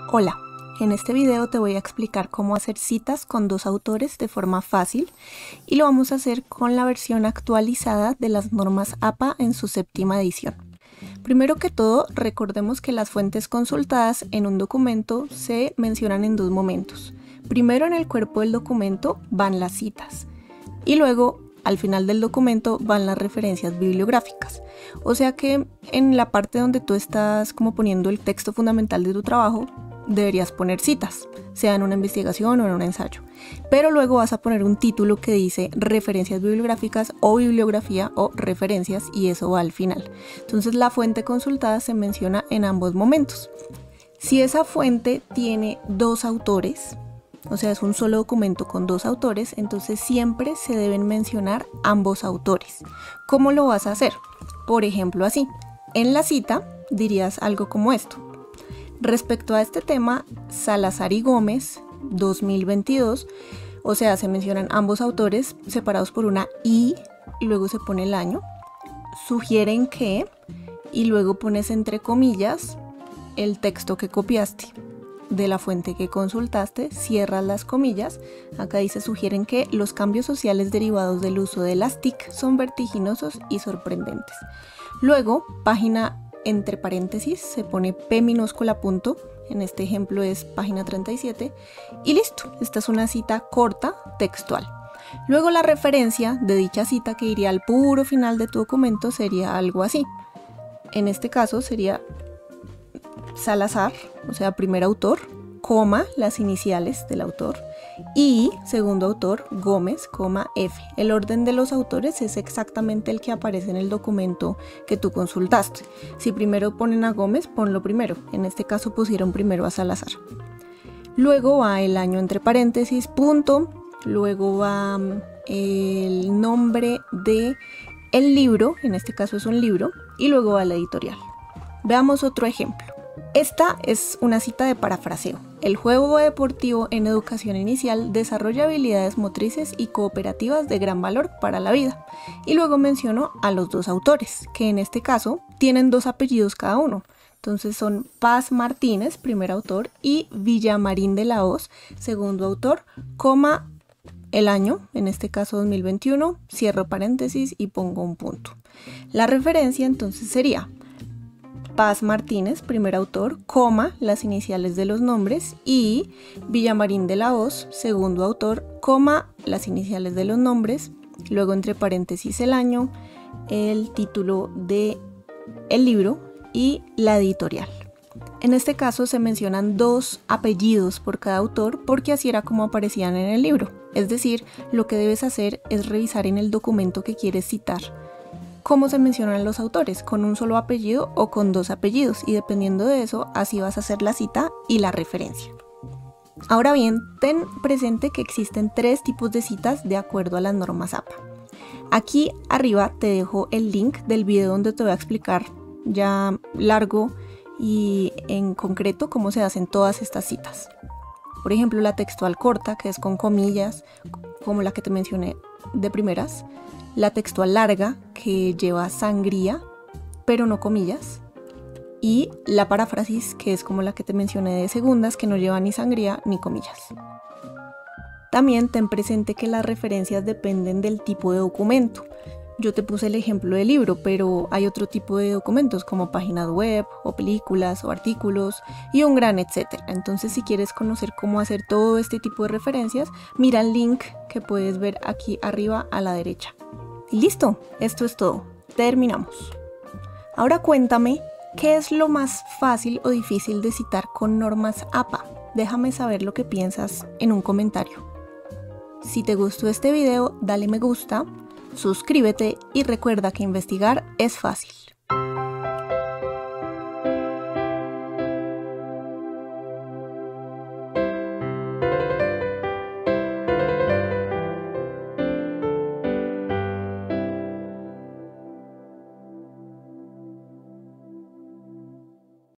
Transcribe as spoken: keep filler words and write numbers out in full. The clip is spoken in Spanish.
Hola, en este video te voy a explicar cómo hacer citas con dos autores de forma fácil y lo vamos a hacer con la versión actualizada de las normas A P A en su séptima edición. Primero que todo, recordemos que las fuentes consultadas en un documento se mencionan en dos momentos. Primero, en el cuerpo del documento van las citas y luego al final del documento van las referencias bibliográficas. O sea que en la parte donde tú estás como poniendo el texto fundamental de tu trabajo, deberías poner citas, sea en una investigación o en un ensayo. Pero luego vas a poner un título que dice referencias bibliográficas o bibliografía o referencias y eso va al final. Entonces la fuente consultada se menciona en ambos momentos. Si esa fuente tiene dos autores, o sea, es un solo documento con dos autores, entonces siempre se deben mencionar ambos autores. ¿Cómo lo vas a hacer? Por ejemplo, así. En la cita dirías algo como esto. Respecto a este tema, Salazar y Gómez, dos mil veintidós, o sea, se mencionan ambos autores separados por una I, y luego se pone el año, sugieren que, y luego pones entre comillas el texto que copiaste de la fuente que consultaste, cierras las comillas, acá dice sugieren que los cambios sociales derivados del uso de las T I C son vertiginosos y sorprendentes. Luego, página entre paréntesis, se pone P minúscula punto, en este ejemplo es página treinta y siete, y listo, esta es una cita corta, textual. Luego la referencia de dicha cita que iría al puro final de tu documento sería algo así. En este caso sería Salazar, o sea, primer autor, coma, las iniciales del autor, y segundo autor, Gómez, coma, F. El orden de los autores es exactamente el que aparece en el documento que tú consultaste. Si primero ponen a Gómez, ponlo primero. En este caso pusieron primero a Salazar. Luego va el año entre paréntesis, punto. Luego va el nombre de el libro, en este caso es un libro, y luego va la editorial. Veamos otro ejemplo. Esta es una cita de parafraseo. El juego deportivo en educación inicial desarrolla habilidades motrices y cooperativas de gran valor para la vida. Y luego menciono a los dos autores, que en este caso tienen dos apellidos cada uno. Entonces son Paz Martínez, primer autor, y Villamarín de la Hoz, segundo autor, coma, el año, en este caso dos mil veintiuno, cierro paréntesis y pongo un punto. La referencia entonces sería Paz Martínez, primer autor, coma, las iniciales de los nombres, y Villamarín de la Hoz, segundo autor, coma, las iniciales de los nombres, luego entre paréntesis el año, el título de el libro y la editorial. En este caso se mencionan dos apellidos por cada autor porque así era como aparecían en el libro. Es decir, lo que debes hacer es revisar en el documento que quieres citar cómo se mencionan los autores, con un solo apellido o con dos apellidos, y dependiendo de eso, así vas a hacer la cita y la referencia. Ahora bien, ten presente que existen tres tipos de citas de acuerdo a las normas A P A. Aquí arriba te dejo el link del video donde te voy a explicar ya largo y en concreto cómo se hacen todas estas citas. Por ejemplo, la textual corta, que es con comillas, como la que te mencioné de primeras. La textual larga, que lleva sangría, pero no comillas. Y la paráfrasis, que es como la que te mencioné de segundas, que no lleva ni sangría ni comillas. También ten presente que las referencias dependen del tipo de documento. Yo te puse el ejemplo del libro, pero hay otro tipo de documentos como páginas web, o películas, o artículos, y un gran etcétera. Entonces, si quieres conocer cómo hacer todo este tipo de referencias, mira el link que puedes ver aquí arriba a la derecha. Y listo, esto es todo. Terminamos. Ahora cuéntame, ¿qué es lo más fácil o difícil de citar con normas A P A? Déjame saber lo que piensas en un comentario. Si te gustó este video, dale me gusta, suscríbete y recuerda que investigar es fácil.